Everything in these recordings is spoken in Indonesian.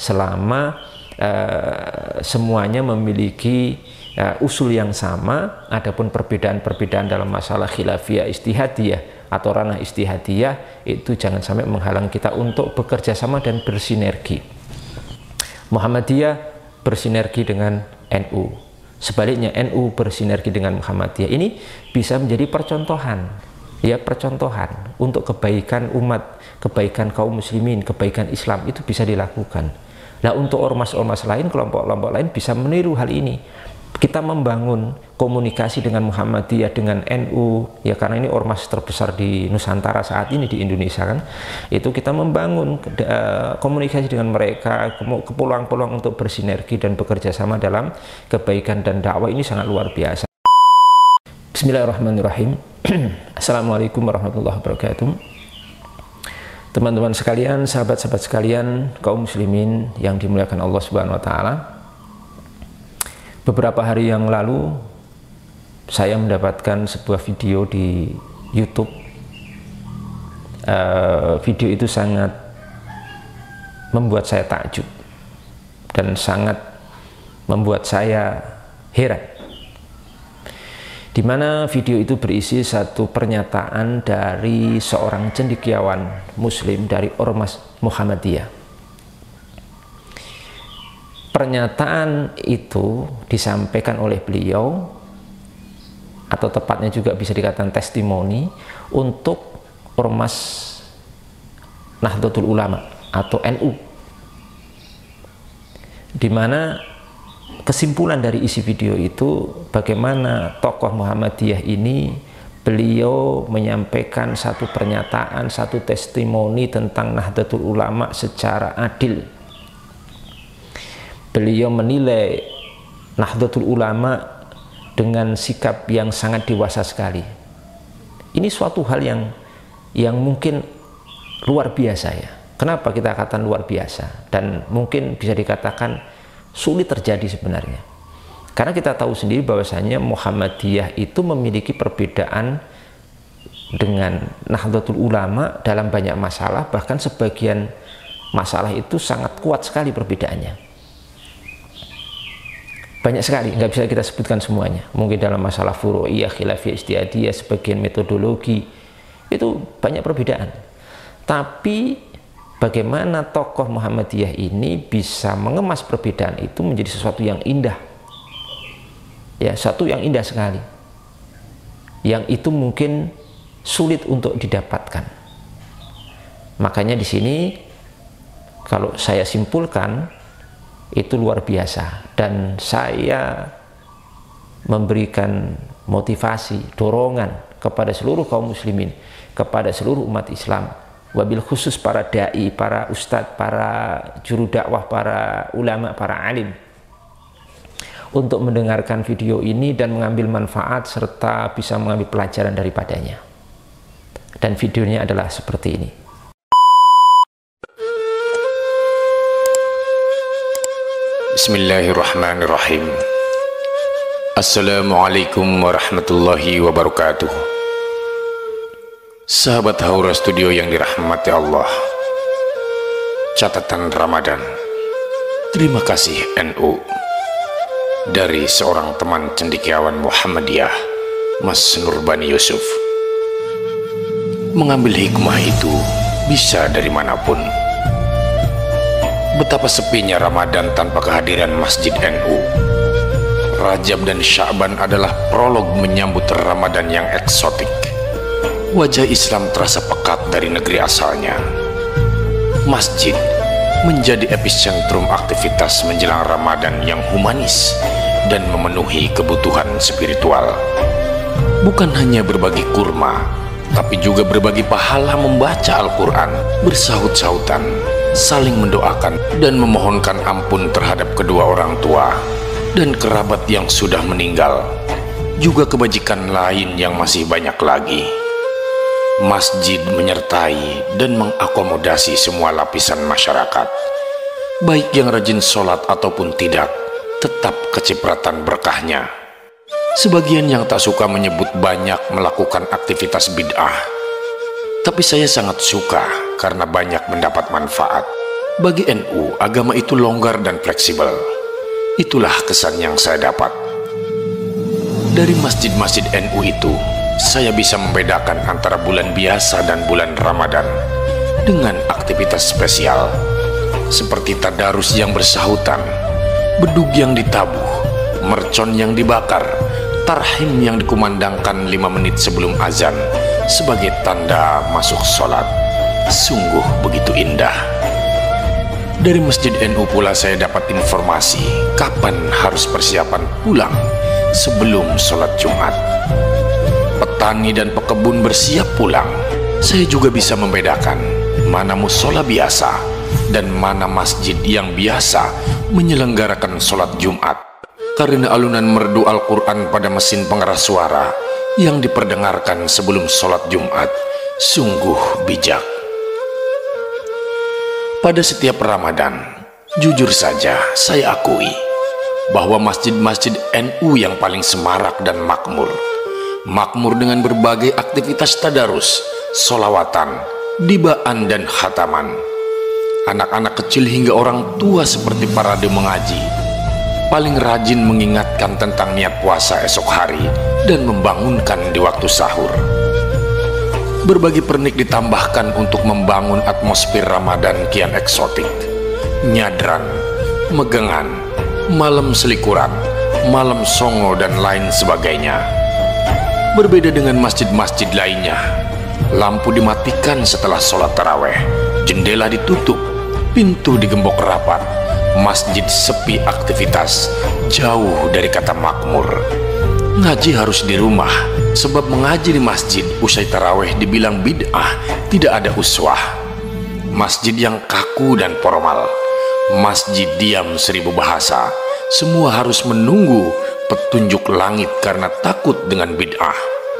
selama semuanya memiliki usul yang sama. Adapun perbedaan-perbedaan dalam masalah khilafiyah ijtihadiyah atau ranah ijtihadiyah itu jangan sampai menghalang kita untuk bekerja sama dan bersinergi. Muhammadiyah bersinergi dengan NU, sebaliknya NU bersinergi dengan Muhammadiyah. Ini bisa menjadi percontohan, ya, percontohan untuk kebaikan umat, kebaikan kaum muslimin, kebaikan Islam itu bisa dilakukan. Nah, untuk ormas-ormas lain, kelompok-kelompok lain bisa meniru hal ini. Kita membangun komunikasi dengan Muhammadiyah, dengan NU, ya, karena ini ormas terbesar di Nusantara saat ini di Indonesia kan. Itu kita membangun komunikasi dengan mereka, peluang-peluang untuk bersinergi dan bekerja sama dalam kebaikan dan dakwah ini sangat luar biasa. Bismillahirrahmanirrahim. Assalamualaikum warahmatullahi wabarakatuh. Teman-teman sekalian, sahabat-sahabat sekalian, kaum muslimin yang dimuliakan Allah Subhanahu wa taala. Beberapa hari yang lalu saya mendapatkan sebuah video di YouTube. Video itu sangat membuat saya takjub dan sangat membuat saya heran. Di mana video itu berisi satu pernyataan dari seorang cendekiawan muslim dari ormas Muhammadiyah. Pernyataan itu disampaikan oleh beliau, atau tepatnya juga bisa dikatakan testimoni untuk ormas Nahdlatul Ulama atau NU, di mana kesimpulan dari isi video itu bagaimana tokoh Muhammadiyah ini beliau menyampaikan satu pernyataan, satu testimoni tentang Nahdlatul Ulama secara adil. Beliau menilai Nahdlatul Ulama dengan sikap yang sangat dewasa sekali. Ini suatu hal yang mungkin luar biasa, ya. Kenapa kita katakan luar biasa? Dan mungkin bisa dikatakan sulit terjadi sebenarnya. Karena kita tahu sendiri bahwasanya Muhammadiyah itu memiliki perbedaan dengan Nahdlatul Ulama dalam banyak masalah, bahkan sebagian masalah itu sangat kuat sekali perbedaannya. Banyak sekali, nggak bisa kita sebutkan semuanya. Mungkin dalam masalah furu'iyah, khilafiyah, ijtihadiyah, sebagian metodologi, itu banyak perbedaan. Tapi bagaimana tokoh Muhammadiyah ini bisa mengemas perbedaan itu menjadi sesuatu yang indah, ya, satu yang indah sekali, yang itu mungkin sulit untuk didapatkan. Makanya di sini kalau saya simpulkan itu luar biasa, dan saya memberikan motivasi, dorongan kepada seluruh kaum muslimin, kepada seluruh umat Islam, wabil khusus para dai, para ustadz, para juru dakwah, para ulama, para alim, untuk mendengarkan video ini dan mengambil manfaat serta bisa mengambil pelajaran daripadanya. Dan videonya adalah seperti ini. Bismillahirrahmanirrahim. Assalamualaikum warahmatullahi wabarakatuh. Sahabat Haura Studio yang dirahmati Allah, catatan Ramadan. Terima kasih NU. Dari seorang teman cendekiawan Muhammadiyah, Mas Nurbani Yusuf. Mengambil hikmah itu bisa dari manapun. Betapa sepinya Ramadan tanpa kehadiran Masjid NU. Rajab dan Sya'ban adalah prolog menyambut Ramadan yang eksotik. Wajah Islam terasa pekat dari negeri asalnya. Masjid menjadi epicentrum aktivitas menjelang Ramadan yang humanis dan memenuhi kebutuhan spiritual. Bukan hanya berbagi kurma, tapi juga berbagi pahala membaca Al-Quran, bersahut-sahutan, saling mendoakan dan memohonkan ampun terhadap kedua orang tua dan kerabat yang sudah meninggal, juga kebajikan lain yang masih banyak lagi. Masjid menyertai dan mengakomodasi semua lapisan masyarakat, baik yang rajin sholat ataupun tidak, tetap kecipratan berkahnya. Sebagian yang tak suka menyebut banyak melakukan aktivitas bid'ah, tapi saya sangat suka karena banyak mendapat manfaat. Bagi NU, agama itu longgar dan fleksibel. Itulah kesan yang saya dapat. Dari masjid-masjid NU itu, saya bisa membedakan antara bulan biasa dan bulan Ramadan dengan aktivitas spesial seperti tadarus yang bersahutan, bedug yang ditabuh, mercon yang dibakar, tarhim yang dikumandangkan 5 menit sebelum azan sebagai tanda masuk sholat. Sungguh begitu indah. Dari Masjid NU pula saya dapat informasi kapan harus persiapan pulang sebelum sholat Jumat. Petani dan pekebun bersiap pulang. Saya juga bisa membedakan mana musola biasa dan mana masjid yang biasa menyelenggarakan sholat Jumat, karena alunan merdu Al-Quran pada mesin pengeras suara yang diperdengarkan sebelum sholat Jumat sungguh bijak. Pada setiap Ramadan, jujur saja saya akui bahwa masjid-masjid NU yang paling semarak dan makmur dengan berbagai aktivitas tadarus, sholawatan, dibaan dan khataman. Anak-anak kecil hingga orang tua seperti parade mengaji, paling rajin mengingatkan tentang niat puasa esok hari dan membangunkan di waktu sahur. Berbagai pernik ditambahkan untuk membangun atmosfer Ramadan kian eksotik. Nyadran, megangan, malam selikuran, malam songo dan lain sebagainya. Berbeda dengan masjid-masjid lainnya, lampu dimatikan setelah sholat taraweh, jendela ditutup, pintu digembok rapat, masjid sepi aktivitas, jauh dari kata makmur. Ngaji harus di rumah, sebab mengaji di masjid usai taraweh dibilang bid'ah, tidak ada uswah. Masjid yang kaku dan formal, masjid diam 1000 bahasa, semua harus menunggu petunjuk langit karena takut dengan bid'ah.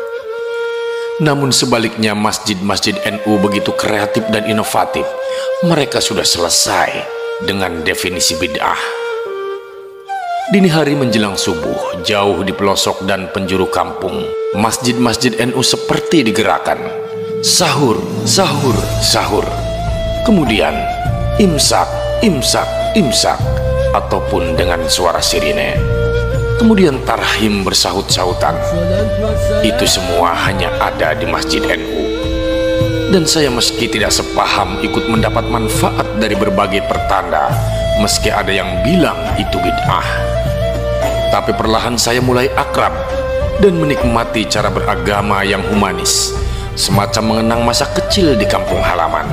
Namun sebaliknya masjid-masjid NU begitu kreatif dan inovatif, mereka sudah selesai dengan definisi bid'ah. Dini hari menjelang subuh, jauh di pelosok dan penjuru kampung, masjid-masjid NU seperti digerakkan. Sahur, sahur, sahur. Kemudian imsak, imsak, imsak, ataupun dengan suara sirine. Kemudian tarhim bersahut-sahutan. Itu semua hanya ada di masjid NU. Dan saya meski tidak sepaham ikut mendapat manfaat dari berbagai pertanda, meski ada yang bilang itu bid'ah. Tapi perlahan saya mulai akrab dan menikmati cara beragama yang humanis, semacam mengenang masa kecil di kampung halaman.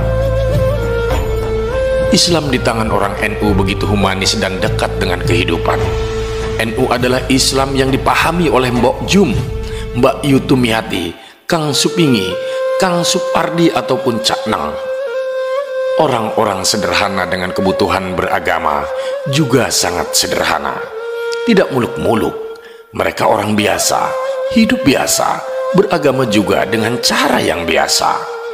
Islam di tangan orang NU begitu humanis dan dekat dengan kehidupan. NU adalah Islam yang dipahami oleh Mbok Jum, Mbak Yutumiati, Kang Supingi, Kang Supardi ataupun Cak Nang. Orang-orang sederhana dengan kebutuhan beragama juga sangat sederhana. Tidak muluk-muluk, mereka orang biasa, hidup biasa, beragama juga dengan cara yang biasa.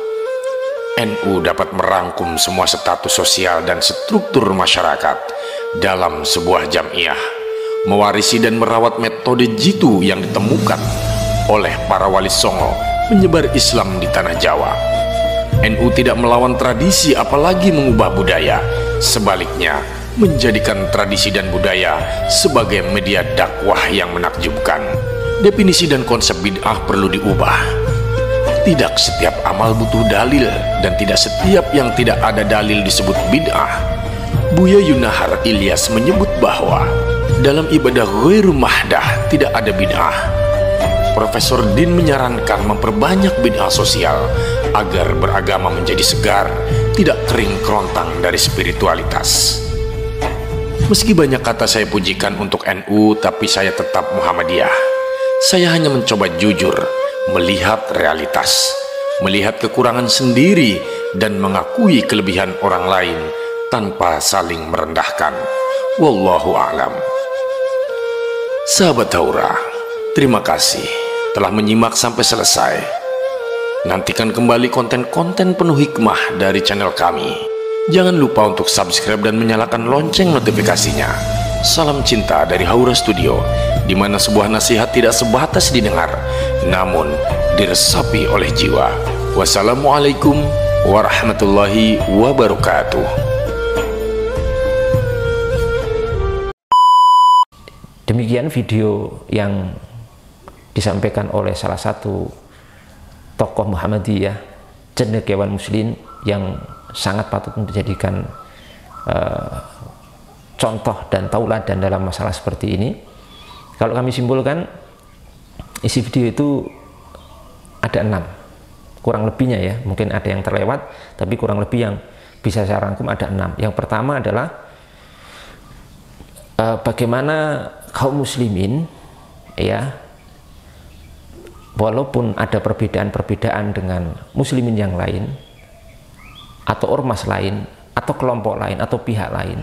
NU dapat merangkum semua status sosial dan struktur masyarakat dalam sebuah jamiah, mewarisi dan merawat metode jitu yang ditemukan oleh para wali songo menyebar Islam di tanah Jawa. NU tidak melawan tradisi apalagi mengubah budaya, sebaliknya menjadikan tradisi dan budaya sebagai media dakwah yang menakjubkan. Definisi dan konsep bid'ah perlu diubah. Tidak setiap amal butuh dalil dan tidak setiap yang tidak ada dalil disebut bid'ah. Buya Yunahar Ilyas menyebut bahwa dalam ibadah ghairu mahdah tidak ada bid'ah. Profesor Din menyarankan memperbanyak bid'ah sosial agar beragama menjadi segar, tidak kering kerontang dari spiritualitas. Meski banyak kata saya pujikan untuk NU, tapi saya tetap Muhammadiyah. Saya hanya mencoba jujur, melihat realitas, melihat kekurangan sendiri, dan mengakui kelebihan orang lain tanpa saling merendahkan. Wallahu a'lam. Sahabat Haura, terima kasih telah menyimak sampai selesai. Nantikan kembali konten-konten penuh hikmah dari channel kami. Jangan lupa untuk subscribe dan menyalakan lonceng notifikasinya. Salam cinta dari Haura Studio, di mana sebuah nasihat tidak sebatas didengar, namun diresapi oleh jiwa. Wassalamualaikum warahmatullahi wabarakatuh. Kemudian video yang disampaikan oleh salah satu tokoh Muhammadiyah, cendekiawan muslim yang sangat patut dijadikan contoh dan tauladan dalam masalah seperti ini. Kalau kami simpulkan, isi video itu ada 6 kurang lebihnya ya, mungkin ada yang terlewat, tapi kurang lebih yang bisa saya rangkum ada 6. Yang pertama adalah bagaimana kaum muslimin ya, walaupun ada perbedaan-perbedaan dengan muslimin yang lain atau ormas lain atau kelompok lain atau pihak lain,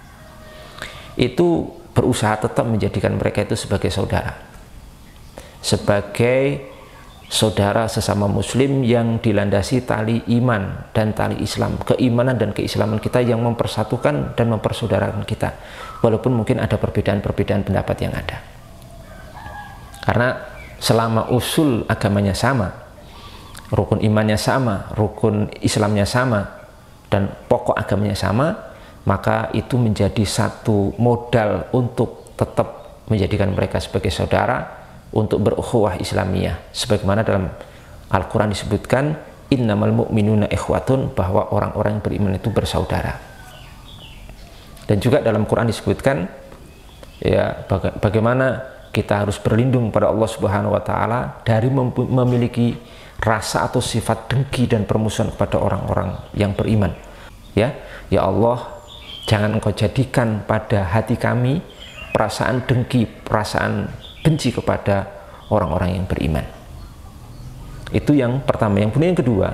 itu berusaha tetap menjadikan mereka itu sebagai saudara, sebagai saudara sesama muslim yang dilandasi tali iman dan tali Islam, keimanan dan keislaman kita yang mempersatukan dan mempersaudarakan kita, walaupun mungkin ada perbedaan-perbedaan pendapat yang ada. Karena selama usul agamanya sama, rukun imannya sama, rukun Islamnya sama, dan pokok agamanya sama, maka itu menjadi satu modal untuk tetap menjadikan mereka sebagai saudara, untuk berukhuwah Islamiyah, sebagaimana dalam Al-Quran disebutkan innamal mu'minuna ikhwatun, bahwa orang-orang yang beriman itu bersaudara. Dan juga dalam Quran disebutkan ya, bagaimana kita harus berlindung pada Allah Subhanahu wa Ta'ala dari memiliki rasa atau sifat dengki dan permusuhan kepada orang-orang yang beriman. Ya Allah, jangan Engkau jadikan pada hati kami perasaan dengki, perasaan benci kepada orang-orang yang beriman. Itu yang pertama. Yang kedua,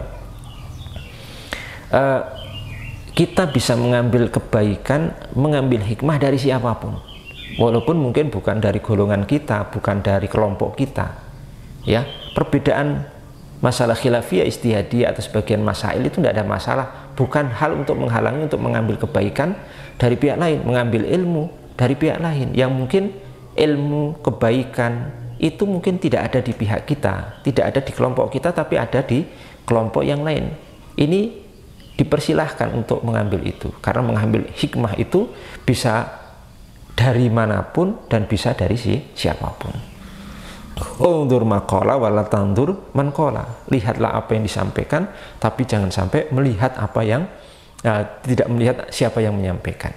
kita bisa mengambil kebaikan, mengambil hikmah dari siapapun, walaupun mungkin bukan dari golongan kita, bukan dari kelompok kita. Ya, perbedaan masalah khilafiyah, ijtihadiyah atau sebagian masail itu tidak ada masalah, bukan hal untuk menghalangi untuk mengambil kebaikan dari pihak lain, mengambil ilmu dari pihak lain yang mungkin ilmu kebaikan itu mungkin tidak ada di pihak kita, tidak ada di kelompok kita, tapi ada di kelompok yang lain. Ini dipersilahkan untuk mengambil itu, karena mengambil hikmah itu bisa dari manapun dan bisa dari siapapun. Undur maqala wala tandur man qala. Lihatlah apa yang disampaikan, tapi jangan sampai melihat apa yang tidak melihat siapa yang menyampaikan.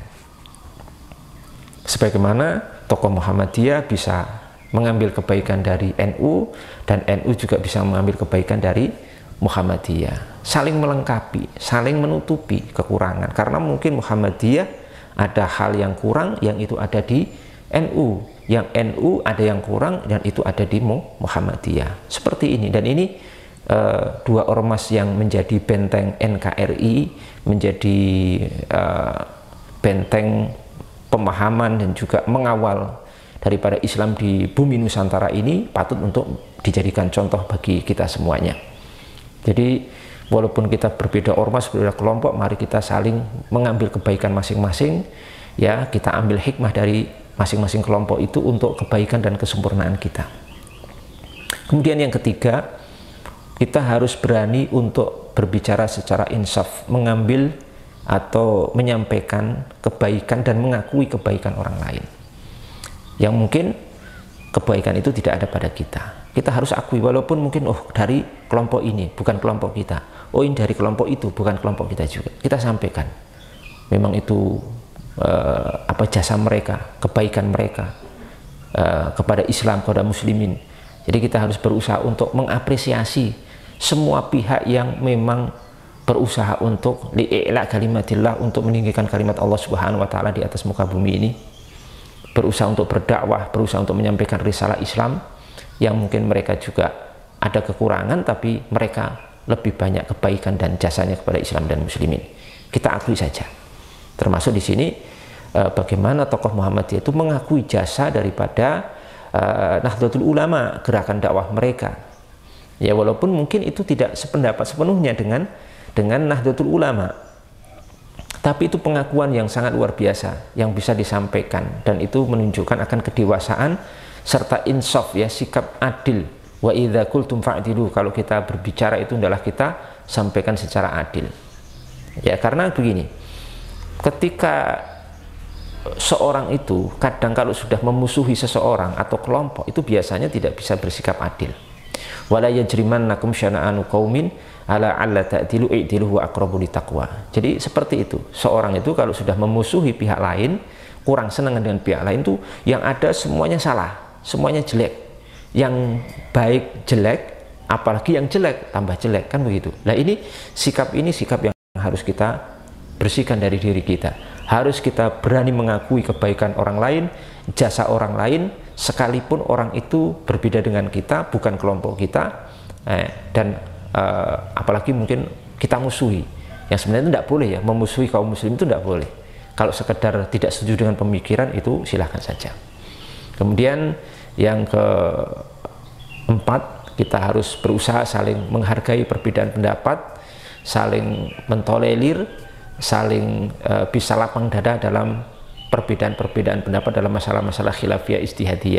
Sebagaimana tokoh Muhammadiyah bisa mengambil kebaikan dari NU, dan NU juga bisa mengambil kebaikan dari Muhammadiyah. Saling melengkapi, saling menutupi kekurangan. Karena mungkin Muhammadiyah ada hal yang kurang, yang itu ada di NU. Yang NU ada yang kurang, dan itu ada di Muhammadiyah. Seperti ini. Dan ini dua ormas yang menjadi benteng NKRI, menjadi benteng pemahaman dan juga mengawal daripada Islam di bumi Nusantara ini, patut untuk dijadikan contoh bagi kita semuanya. Jadi walaupun kita berbeda ormas, berbeda kelompok, mari kita saling mengambil kebaikan masing-masing, ya, kita ambil hikmah dari masing-masing kelompok itu untuk kebaikan dan kesempurnaan kita. Kemudian yang ketiga, kita harus berani untuk berbicara secara insaf, mengambil atau menyampaikan kebaikan dan mengakui kebaikan orang lain yang mungkin kebaikan itu tidak ada pada kita. Kita harus akui, walaupun mungkin dari kelompok ini bukan kelompok kita, ini dari kelompok itu bukan kelompok kita juga, kita sampaikan memang itu jasa mereka, kebaikan mereka kepada Islam, kepada muslimin. Jadi kita harus berusaha untuk mengapresiasi semua pihak yang memang berusaha untuk li'ila kalimatillah, untuk meninggikan kalimat Allah Subhanahu wa Ta'ala di atas muka bumi ini, berusaha untuk berdakwah, berusaha untuk menyampaikan risalah Islam, yang mungkin mereka juga ada kekurangan, tapi mereka lebih banyak kebaikan dan jasanya kepada Islam dan muslimin. Kita akui saja. Termasuk di sini bagaimana tokoh Muhammadiyah itu mengakui jasa daripada Nahdlatul Ulama, gerakan dakwah mereka. Ya, walaupun mungkin itu tidak sependapat sepenuhnya dengan Nahdlatul Ulama, tapi itu pengakuan yang sangat luar biasa yang bisa disampaikan, dan itu menunjukkan akan kedewasaan serta insaf, ya, sikap adil. Wa idza qultum fa'dilu, kalau kita berbicara itu adalah kita sampaikan secara adil. Ya, karena begini, ketika seorang itu kadang kalau sudah memusuhi seseorang atau kelompok itu biasanya tidak bisa bersikap adil. Wala yajrimannakum syana'anu qaumin ala alla ta'dilu i'dilu huwa aqrabu littaqwa. Jadi seperti itu. Seorang itu kalau sudah memusuhi pihak lain, kurang senang dengan pihak lain, itu yang ada semuanya salah, semuanya jelek. Yang baik jelek, apalagi yang jelek tambah jelek, kan begitu. Nah, ini sikap yang harus kita bersihkan dari diri kita. Harus kita berani mengakui kebaikan orang lain, jasa orang lain, sekalipun orang itu berbeda dengan kita, bukan kelompok kita, dan apalagi mungkin kita musuhi. Yang sebenarnya itu tidak boleh ya, memusuhi kaum muslim itu tidak boleh. Kalau sekedar tidak setuju dengan pemikiran itu silahkan saja. Kemudian yang keempat, kita harus berusaha saling menghargai perbedaan pendapat, saling mentolerir, saling bisa lapang dada dalam perbedaan-perbedaan pendapat dalam masalah-masalah khilafiyah ijtihadiyah.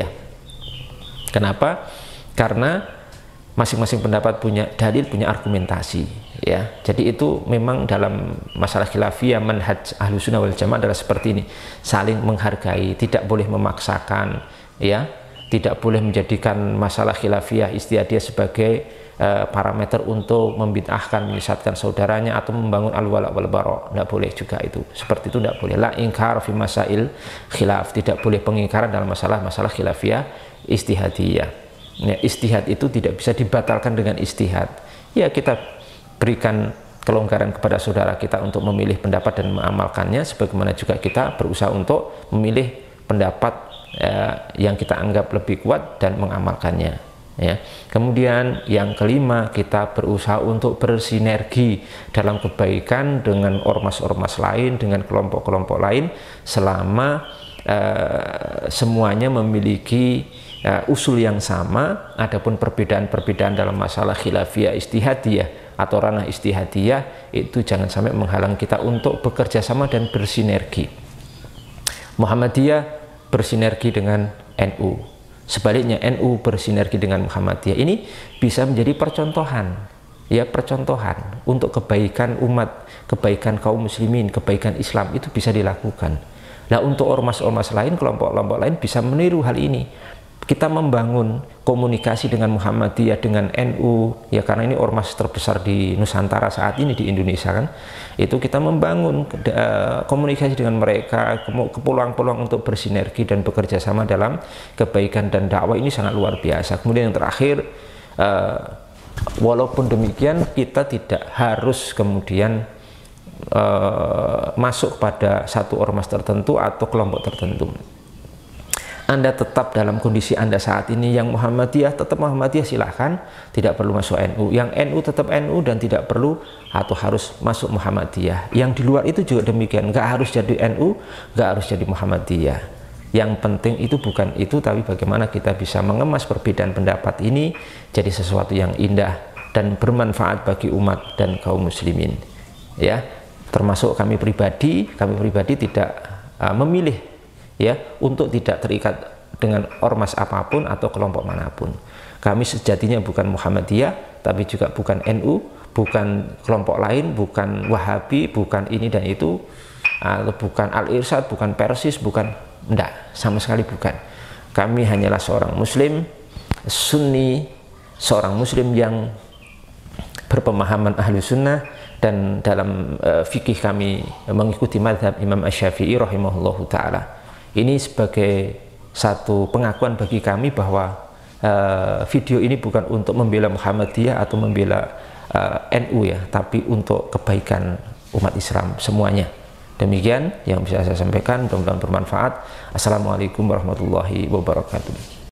Kenapa? Karena masing-masing pendapat punya dalil, punya argumentasi, ya. Jadi itu memang dalam masalah khilafiyah manhaj Ahlussunnah wal Jamaah adalah seperti ini, saling menghargai, tidak boleh memaksakan, ya, tidak boleh menjadikan masalah khilafiyah ijtihadiyah sebagai parameter untuk membid'ahkan, menyesatkan saudaranya atau membangun al-wala wal bara. Tidak boleh juga itu. Seperti itu tidak boleh. La ingkar fi masail khilaf, tidak boleh pengingkaran dalam masalah-masalah khilafiyah ijtihadiyah. Ya, ijtihad itu tidak bisa dibatalkan dengan ijtihad. Ya, kita berikan kelonggaran kepada saudara kita untuk memilih pendapat dan mengamalkannya, sebagaimana juga kita berusaha untuk memilih pendapat yang kita anggap lebih kuat dan mengamalkannya. Ya. Kemudian yang kelima, kita berusaha untuk bersinergi dalam kebaikan dengan ormas-ormas lain, dengan kelompok-kelompok lain, selama semuanya memiliki usul yang sama. Adapun perbedaan-perbedaan dalam masalah khilafiyah ijtihadiyah atau ranah ijtihadiyah itu jangan sampai menghalang kita untuk bekerja sama dan bersinergi. Muhammadiyah bersinergi dengan NU, sebaliknya NU bersinergi dengan Muhammadiyah. Ini bisa menjadi percontohan, ya, percontohan untuk kebaikan umat, kebaikan kaum muslimin, kebaikan Islam itu bisa dilakukan. Nah, untuk ormas-ormas lain, kelompok-kelompok lain bisa meniru hal ini. Kita membangun komunikasi dengan Muhammadiyah, dengan NU, ya, karena ini ormas terbesar di Nusantara saat ini di Indonesia, kan. Itu kita membangun komunikasi dengan mereka, peluang-peluang untuk bersinergi dan bekerja sama dalam kebaikan dan dakwah ini sangat luar biasa. Kemudian yang terakhir, walaupun demikian kita tidak harus kemudian masuk pada satu ormas tertentu atau kelompok tertentu. Anda tetap dalam kondisi Anda saat ini, yang Muhammadiyah tetap Muhammadiyah, silahkan, tidak perlu masuk NU. Yang NU tetap NU dan tidak perlu atau harus masuk Muhammadiyah. Yang di luar itu juga demikian, nggak harus jadi NU, nggak harus jadi Muhammadiyah. Yang penting itu bukan itu, tapi bagaimana kita bisa mengemas perbedaan pendapat ini jadi sesuatu yang indah dan bermanfaat bagi umat dan kaum muslimin. Ya, termasuk kami pribadi tidak memilih, ya, untuk tidak terikat dengan ormas apapun atau kelompok manapun. Kami sejatinya bukan Muhammadiyah, tapi juga bukan NU, bukan kelompok lain, bukan Wahabi, bukan ini dan itu, atau bukan Al-Irsyad, bukan Persis, bukan, enggak, sama sekali bukan. Kami hanyalah seorang muslim sunni, seorang muslim yang berpemahaman ahlu sunnah, dan dalam fikih kami mengikuti madhab Imam Asy-Syafi'i rahimahullahu ta'ala. Ini sebagai satu pengakuan bagi kami bahwa video ini bukan untuk membela Muhammadiyah atau membela NU, ya, tapi untuk kebaikan umat Islam semuanya. Demikian yang bisa saya sampaikan, mudah-mudahan bermanfaat. Assalamualaikum warahmatullahi wabarakatuh.